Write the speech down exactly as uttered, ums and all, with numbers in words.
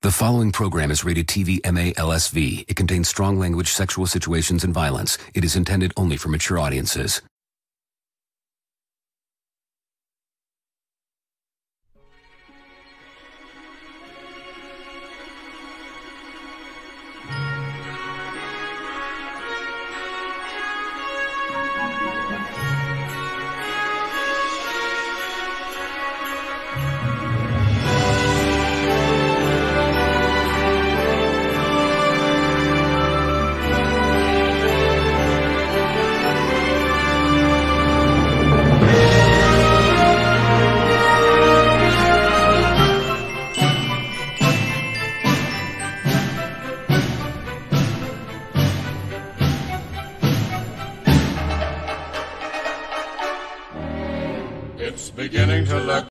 The following program is rated T V M A L S V. It contains strong language, sexual situations, and violence. It is intended only for mature audiences. It's beginning to look